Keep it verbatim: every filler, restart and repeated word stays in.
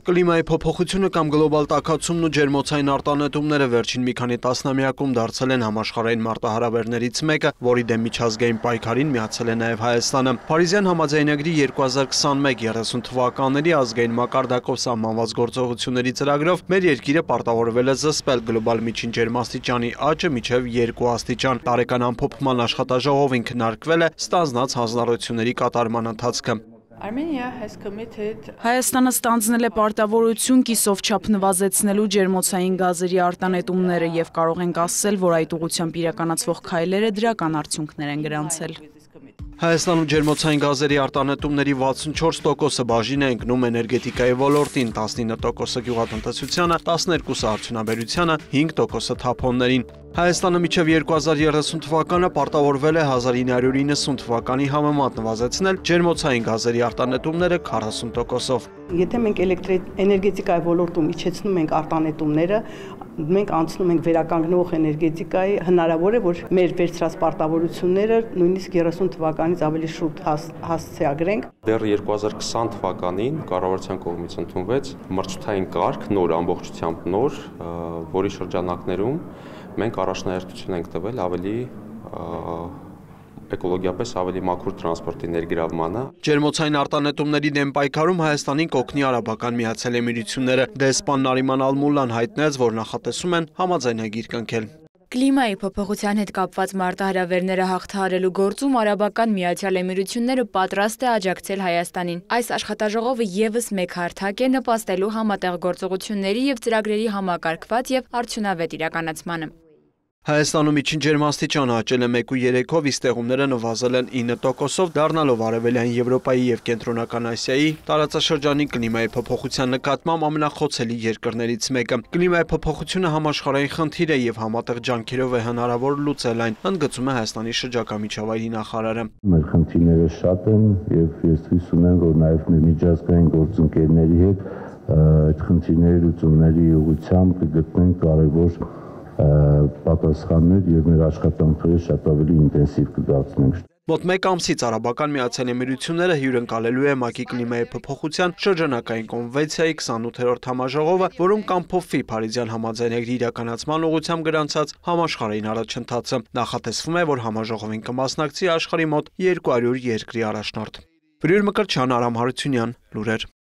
Կլիմայի փոփոխությունը կամ գլոբալ տաքացումն ու ջերմոցային արտանետումները վերջին մի քանի տասնամյակում դարձել են համաշխարհային մարտահրավերներից մեկը, որի դեմ միջազգային պայքարին միացել է նաև Հայաստանը։ Փարիզյան համաձայնագրի երկու հազար քսանմեկ երեսուն թվականների ազգային մակարդակով սահմանված գործողությունների ծրագրով մեր երկիրը պարտավորվել է զսպել գլոբալ միջին ջերմաստիճանի աճը մինչև երկու աստիճան։ Տարեկան ամփոփման աշխատաժողովին քննարկվել է ստանձնած հանձնառությունների կատարման ընթացքը։ Հայաստանը ստանձնել է պարտավորություն կիսով չափ նվազեցնելու ջերմոցային գազերի արտանետումները և կարող ենք ասել, որ այդ ուղղությամբ իրականացվող քայլերը դրական արդյունքներ են գրանցել։ Հայաստանում ջերմոցային գազերի արտանետումների վաթսունչորս տոկոսը բաժին է ընկնում էներգետիկայի ոլորտին, տասնինը տոկոսը գյուղատնտեսությանը, տասներկուսը արդյունաբերությանը, հինգ տոկոսը թափոններին։ Հայաստանը մինչև երկու հազար երեսուն թվականը պարտավորվել է հազար ինը հարյուր իննսուն թվականի համեմատ նվազեցնել ջերմոցային գազերի արտանետումները քառասուն տոկոսով։ Եթե մենք էներգետիկայի ոլորտում իջեցնում ենք արտանետումները, մենք անցնում ենք վերականգնող էներգետիկայի, հնարավոր է, որ մեր վերցրած պարտավորությունները նույնիսկ երեսուն թվականից ավելի շուտ հասցեագրենք։ Դեռ երկու հազար քսան թվականին կառավարության կողմից ընդունվեց մրցութային կարգ, նոր ամբողջությամբ նոր, որի շրջանակներում մենք առաջնահերթություն ենք տվել ավելի էկոլոգիապես ավելի մաքուր տրանսպորտի ներգրավմանը։ Ջերմոցային արտանետումների դեմ պայքարում Հայաստանին կօգնի Արաբական Միացյալ Էմիրությունները։ Դեսպան Նարիման Ալ-Մուլլան հայտնեց, որ նախատեսում են համաձայնագիր կնքել։ Կլիմայի փոփոխության հետ կապված մարտահրավերները հաղթահարելու գործում Արաբական Միացյալ Էմիրությունները պատրաստ է աջակցել Հայաստանին։ Այս աշխատաժողովը ևս մեկ հարթակ է նպաստելու համատեղ գործողությունների և ծրագրերի համակարգված և արդյունավետ իրականացմանը։ Հայաստանում միջին ջերմաստիճանը աճել է մեկ ու երեքով, իսկ տեղումները նվազել են ինը տոկոսով, դառնալով Արևելյան Եվրոպայի և Կենտրոնական Ասիայի տարածաշրջանի կլիմայի փոփոխության նկատմամբ ամենախոցելի երկրներից մեկը։ Կլիմայի փոփոխությունը համաշխարհային խնդիր է և համատեղ ջանքերով է հնարավոր լուծել այն, ընդգծում է Հայաստանի շրջակա միջավայրի նախարարը։ Մեր խնդիրները շատ են և ես հույս ունեմ, որ նաև մեր միջազգային գործընկերների հետ այդ խնդիրների լուծումների ուղղությամբ կգտնենք կարևոր պատասխաններ և մեր աշխատանքները շատ ավելի ինտենսիվ կդարձնենք։ Մոտ մեկ ամսից Արաբական Միացյալ Էմիրությունները հյուրընկալելու է ՄԱԿ-ի կլիմայի փոփոխության շրջանակային կոնվենցիայի քսանութերորդ համաժողովը, որում կամփոփվի Փարիզյան համաձայնագրի իրականացման ուղղությամբ գրանցած համաշխարհային առաջընթացը։ Նախատեսվում է, որ համաժողովին կմասնակցի աշխարհի մոտ երկու հարյուր երկրի առաջնորդ։ Վրյուր Մկրտչյան, Արամ Հարությունյան, լուրեր։